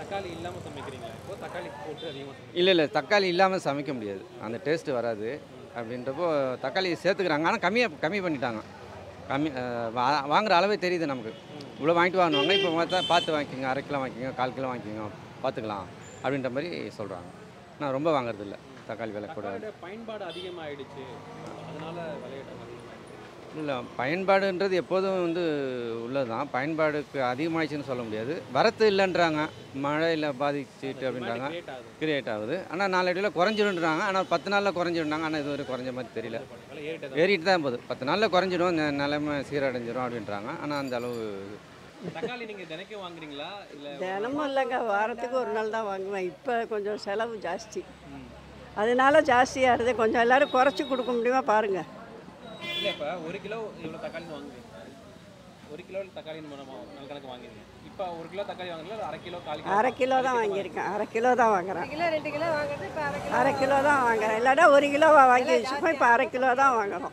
தக்காளி இல்லாமல் சமைக்கிறீங்களா? இப்போ தக்காளி போட்டு அதிகமாக சமைக்கிறீங்க? இல்லை தக்காளி இல்லாமல் சமைக்க முடியாது, அந்த டேஸ்ட்டு வராது. அப்படின்றப்போ தக்காளி சேர்த்துக்கிறாங்க, ஆனால் கம்மி பண்ணிட்டாங்க. வாங்குகிற அளவே தெரியுது நமக்கு. இவ்வளோ வாங்கிட்டு வாங்குவாங்க, இப்போ பார்த்து வாங்கிக்கோங்க, 1/2 கிலோ வாங்கிக்கோங்க, 1/4 கிலோ வாங்கிக்கோங்க, பார்த்துக்கலாம் அப்படின்ற மாதிரி சொல்கிறாங்க. நான் ரொம்ப வாங்குறதில்ல, தக்காளி விலை கூட. பயன்பாடு அதிகமாகிடுச்சு, அதனால விலையேற்றம் அதிகமாகிடுச்சு. இல்லை, பயன்பாடுன்றது எப்போதும் உள்ளது தான். பயன்பாடுக்கு அதிகமாகிடுச்சுன்னு சொல்ல முடியாது. வரத்து இல்லைன்றாங்க, மழையில் பாதிச்சுட்டு அப்படின்றாங்க, கிரியேட் ஆகுது. ஆனால் நாளடியில் குறைஞ்சிடுன்றாங்க, ஆனால் 10 நாளில் குறைஞ்சிடுறாங்க. ஆனால் இதுவரை குறைஞ்ச மாதிரி தெரியல, ஏறிட்டு தான் போகுது. 10 நாளில் குறைஞ்சிடும், இந்த நிலைமை சீரடைஞ்சிடும் அப்படின்றாங்க. ஆனால் அந்த அளவு. தக்காளி நீங்கள் தினைக்கும் வாங்குறீங்களா? இல்லை தினமும் இல்லைங்க, வாரத்துக்கு ஒரு நாள் தான் வாங்குவேன். இப்போ கொஞ்சம் செலவு ஜாஸ்தி, அதனால ஜாஸ்தியாக இருக்குது. கொஞ்சம் எல்லோரும் குறைச்சி கொடுக்க முடியுமா பாருங்கள். இல்லை, இப்போ 1 கிலோ இவ்வளோ தக்காளின்னு வாங்குவீங்க, 1 கிலோ தக்காளின்னு நல்ல கணக்கு வாங்கிடுங்க. இப்போ 1 கிலோ தக்காளி வாங்குறீங்களா? 1/2 கிலோ 1/4 கிலோ? 1/2 கிலோ தான் வாங்கியிருக்கேன், 1/2 கிலோ தான் வாங்குறேன். 2 கிலோ வாங்குறது இப்போ 1/2 கிலோ தான் வாங்குறேன். இல்லாட்டா 1 கிலோ வாங்கி வச்சுப்போம், இப்போ 1/2 கிலோ தான் வாங்குறோம்.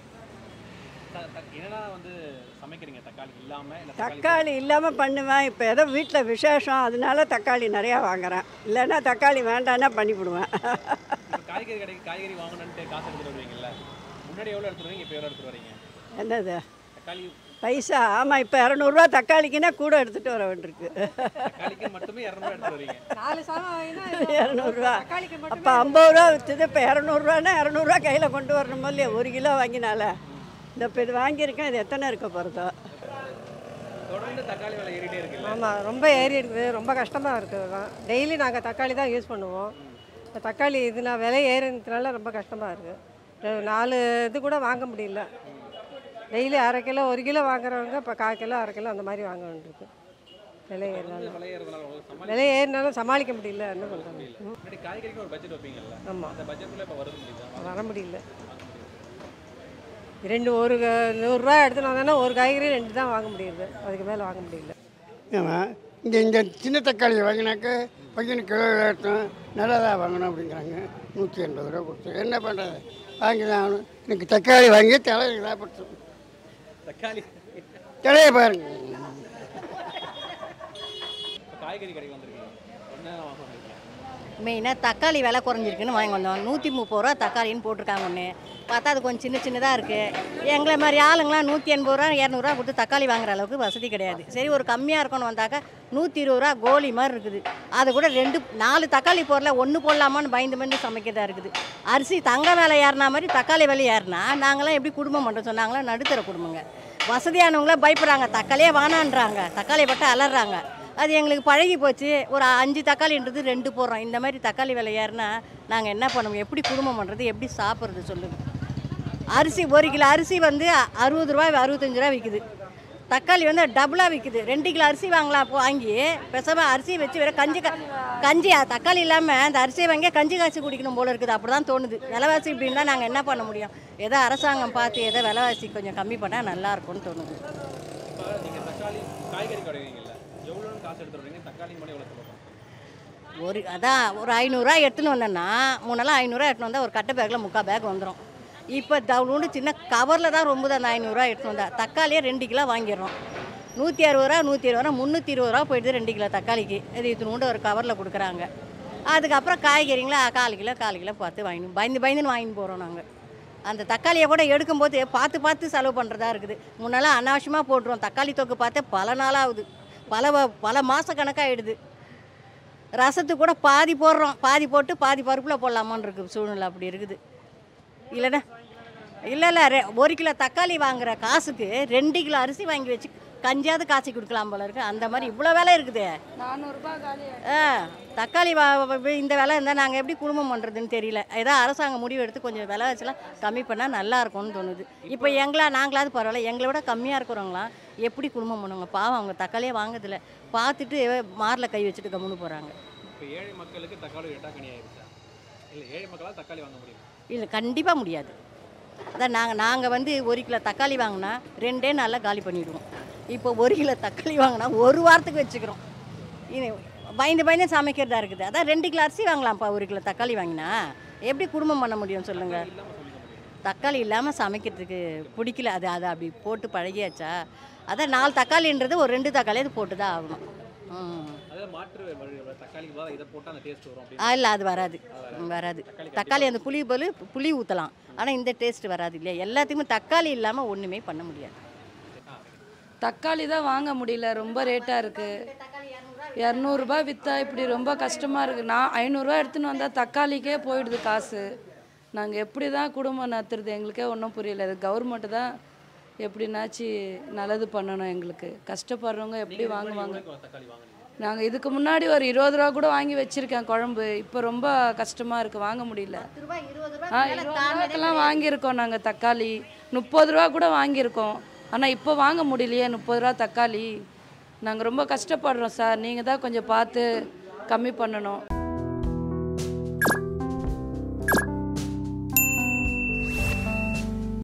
என்னென்னா சமைக்கிறீங்க தக்காளி இல்லாமல்? இல்லை தக்காளி இல்லாமல் பண்ணுவேன். இப்போ ஏதோ வீட்டில் விசேஷம், அதனால தக்காளி நிறையா வாங்குறேன். இல்லைன்னா தக்காளி வேண்டான்னா பண்ணிவிடுவேன். காய்கறி கடைக்கு காய்கறி வாங்கணுன்ட்டு காசு எடுத்துகிட்டு வருவீங்கல்ல, முன்னாடி எவ்வளோ எடுத்துகிட்டு வரீங்க, இப்போ எவ்வளோ எடுத்துகிட்டு வரீங்க? என்னது தக்காளி பைசா? ஆமாம், இப்போ 200 தக்காளிக்குன்னா கூட எடுத்துகிட்டு வர வேண்டியிருக்கு. தக்காளிக்கு மட்டுமே 200 எடுத்துகிட்டு வரீங்க. 4 சாதம் 200. தக்காளிக்கு மட்டும் அப்போ 50 விற்றுது, இப்போ 200 கையில் கொண்டு வரணும் இல்லையா? 1 கிலோ வாங்கினால. இந்த இப்போ இது வாங்கியிருக்கேன், இது எத்தனை இருக்க போகிறதோ. தொடர்ந்து தக்காளி விலை ஏறிட்டே இருக்குல்ல? ஆமாம், ரொம்ப ஏறி இருக்குது, ரொம்ப கஷ்டமாக இருக்குது தான். டெய்லி நாங்கள் தக்காளி தான் யூஸ் பண்ணுவோம். இப்போ தக்காளி நான் விலை ஏறினதுனால ரொம்ப கஷ்டமாக இருக்குது. 4 இது கூட வாங்க முடியல. டெய்லி 1/2 கிலோ 1 கிலோ வாங்குறவங்க இப்போ 1/4 கிலோ 1/2 கிலோ அந்த மாதிரி வாங்க வேண்டியிருக்கு. விலை ஏறினாலும் சமாளிக்க முடியல, என்ன பண்ணுறது. முன்னாடி காய்கறிக்கு ஒரு பட்ஜெட் வைப்பீங்கல்ல? ஆமாம், அந்த பட்ஜெட்டில் இப்போ வர முடியுதா? வர முடியல. 100 ரூபா எடுத்துன்னு வந்தோன்னா ஒரு காய்கறி 2 தான் வாங்க முடியுது, அதுக்கு மேலே வாங்க முடியல. ஆமாம், இங்கே சின்ன தக்காளி வாங்கினாக்க பையனு கிலோ எடுத்தோம், நல்லதாக வாங்கணும் அப்படிங்கிறாங்க. 180 ரூபா கொடுத்து என்ன பண்ணுறது, வாங்கி தான் ஆகணும். எனக்கு தக்காளி வாங்கி தலையை லாபடுத்தும். தக்காளி தலையை பாருங்க. காய்கறி கடைக்கு வந்திருக்கீங்க, என்ன வாங்க வந்திருக்கீங்க? மெயினாக தக்காளி விலை குறைஞ்சிருக்குன்னு வாங்கி வந்தோம். 130 ரூபா தக்காளின்னு போட்டிருக்காங்க. ஒன்று பார்த்தா அது கொஞ்சம் சின்னதாக இருக்குது. எங்களை மாதிரி ஆளுங்களாம் 180 ரூபா 200 ரூபா கொடுத்து தக்காளி வாங்குற அளவுக்கு வசதி கிடையாது. சரி, ஒரு கம்மியாக இருக்கணும்னு வந்தாக்கா 120 ரூபா கோலி மாதிரி இருக்குது. அது கூட 4 தக்காளி போடல, 1 போடலாமான்னு பயந்து சமைக்கிறதா இருக்குது. அரிசி தங்க விலை ஏறினா மாதிரி தக்காளி விலை ஏறினா நாங்களாம் எப்படி குடும்பம் பண்ணுறோம் சொன்னாங்களா? நடுத்தர குடும்பங்க. வசதியானவங்களாம் பயப்படுறாங்க, தக்காளியே வானான்றாங்க, தக்காளியை பட்டு அலறாங்க. அது எங்களுக்கு பழகி போச்சு. ஒரு 5 தக்காளின்றது 2 போடுறோம். இந்த மாதிரி தக்காளி விலை ஏறினா நாங்கள் என்ன பண்ணுவோம்? எப்படி குடும்பம் பண்ணுறது, எப்படி சாப்பிட்றது சொல்லுங்கள்? அரிசி 1 கிலோ அரிசி 60 ரூபா 65 ரூபா விற்குது. தக்காளி டபுளாக விற்குது. 2 கிலோ அரிசி வாங்கலாம். அப்போ வாங்கி பேசாமல் அரிசி வச்சு வேறு கஞ்சி தக்காளி இல்லாமல் அந்த அரிசியை வாங்கி கஞ்சி காய்ச்சி குடிக்கணும் போல இருக்குது. அப்படி தான் தோணுது. விலைவாசி இப்படின்னா நாங்கள் என்ன பண்ண முடியும்? ஏதோ அரசாங்கம் பார்த்து ஏதோ விலைவாசி கொஞ்சம் கம்மி பண்ணால் நல்லாயிருக்கும்னு தோணுது. இப்போ நீங்கள் தக்காளி காய்கறி கடைவீங்கல்ல, எவ்வளோன்னு காசு எடுத்துகிட்டு வரீங்க? தக்காளி மட்டும் எவ்வளோ சொல்லுவாங்க? ஒரு 500 ரூபா எடுத்துன்னு வந்தேன்னா, முன்னெல்லாம் 500 ரூபா எடுத்துன்னு வந்தால் ஒரு கட்டை பேக்கில் 3/4 பேக் வந்துடும். இப்போ தவுண்டு சின்ன கவரில் தான் ரொம்ப அந்த 500 ரூபா எடுத்துன்னு வந்தால் தக்காளியே 2 கிலோ வாங்கிடுறோம். 160 ரூபா 120 ரூபா 320 ரூபா போயிடுது 2 கிலோ தக்காளிக்கு. இது இத்தினூண்டு ஒரு கவரில் கொடுக்குறாங்க. அதுக்கப்புறம் காய்கறிங்களா 1/4 கிலோ பார்த்து பயந்துன்னு வாங்கின்னு போகிறோம் நாங்கள். அந்த தக்காளியை கூட எடுக்கும்போது பார்த்து செலவு பண்ணுறதா இருக்குது. முன்னெல்லாம் அனாவசியமாக போட்டுருவோம். தக்காளி தொக்கு பார்த்து பல நாளாகுது, பல மாத கணக்காகிடுது. ரசத்துக்கு கூட பாதி போடுறோம், பாதி போட்டு பாதி பருப்பில் போடலாமான்னு இருக்குது சூழ்நிலை. அப்படி இருக்குது. இல்லைண்ணா இல்லை 1 கிலோ தக்காளி வாங்குகிற காசுக்கு 2 கிலோ அரிசி வாங்கி வச்சு கஞ்சியாவது காய்ச்சி கொடுக்கலாம் போல இருக்குது. அந்த மாதிரி இவ்வளோ விலை இருக்குது. 400 ரூபா காலி. தக்காளி இந்த விலை இருந்தால் நாங்கள் எப்படி குடும்பம் பண்ணுறதுன்னு தெரியல. ஏதோ அரசாங்கம் முடிவு எடுத்து கொஞ்சம் விலை வச்சுலாம் கம்மி பண்ணால் நல்லா இருக்கும்னு தோணுது. இப்போ நாங்களாவது பரவாயில்ல, எங்களை விட கம்மியாக இருக்கிறவங்களாம் எப்படி குடும்பம் பண்ணுவாங்க? பாவம், அவங்க தக்காளியே வாங்குறதில்ல, பார்த்துட்டு மாரில் கை வச்சுட்டு கம்முன்னு போகிறாங்க. இப்போ ஏழை மக்களுக்கு தக்காளி எட்டாக்கணி ஆயிடுச்சா? இல்லை, ஏழை மக்களால் தக்காளி வாங்க முடியும்? இல்லை, கண்டிப்பாக முடியாது. அதான் நாங்கள் 1 கிலோ தக்காளி வாங்கினா 2 நாளில் காலி பண்ணிவிடுவோம். இப்போ 1 கிலோ தக்காளி வாங்கினா 1 வாரத்துக்கு வச்சுக்கிறோம். இது பயந்து சமைக்கிறதா இருக்குது. அதான் 2 கிலோ அரிசி வாங்கலாம்ப்பா. 1 கிலோ தக்காளி வாங்கினா எப்படி குடும்பம் பண்ண முடியும் சொல்லுங்கள்? தக்காளி இல்லாமல் சமைக்கிறதுக்கு பிடிக்கல. அது அப்படி போட்டு பழகியாச்சா? அதான் 4 தக்காளின்றது ஒரு 2 தக்காளி அது போட்டு தான் ஆகணும். ஏதாவது மாற்று தக்காளிக்கு பதிலா இதை போட்டால் அந்த டேஸ்ட் வரும் அப்படின்னு இல்லை அது வராது வராது. தக்காளி அந்த புளி ஊற்றலாம், ஆனால் இந்த டேஸ்ட் வராது இல்லையா. எல்லாத்துக்குமே தக்காளி இல்லாமல் ஒன்றுமே பண்ண முடியாது. தக்காளி தான் வாங்க முடியல, ரொம்ப ரேட்டாக இருக்குது. 200 விற்றா இப்படி ரொம்ப கஷ்டமாக இருக்குது. நான் 500 எடுத்துன்னு வந்தால் தக்காளிக்கே போயிடுது காசு. நாங்கள் எப்படி தான் குடும்பம் நடத்துறது எங்களுக்கே ஒன்றும் புரியல. இது கவர்மெண்ட்டு தான் எப்படின்னாச்சு நல்லது பண்ணணும். எங்களுக்கு கஷ்டப்படுறவங்க எப்படி வாங்குவாங்க. தக்காளி வாங்குறீங்க? நாங்கள் இதுக்கு முன்னாடி ஒரு 20 ரூபா கூட வாங்கி வச்சுருக்கேன் குழம்பு. இப்போ ரொம்ப கஷ்டமாக இருக்குது, வாங்க முடியல. 20 ரூபாய்க்கெல்லாம் வாங்கியிருக்கோம் நாங்கள் தக்காளி. 30 ரூபா கூட வாங்கியிருக்கோம். ஆனால் இப்போ வாங்க முடியலையே 30 ரூபா தக்காளி. நாங்கள் ரொம்ப கஷ்டப்படுறோம் சார். நீங்கள் தான் கொஞ்சம் பார்த்து கம்மி பண்ணணும்.